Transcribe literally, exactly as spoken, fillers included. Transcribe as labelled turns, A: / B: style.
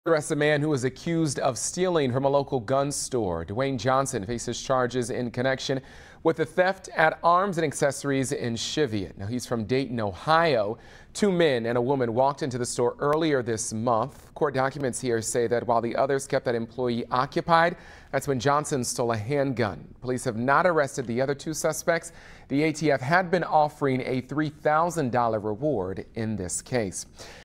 A: Arrests a man who was accused of stealing from a local gun store. Dwayne Johnson faces charges in connection with the theft at Arms and Accessories in Cheviot. Now, he's from Dayton, Ohio. Two men and a woman walked into the store earlier this month. Court documents here say that while the others kept that employee occupied, that's when Johnson stole a handgun. Police have not arrested the other two suspects. The A T F had been offering a three thousand dollar reward in this case.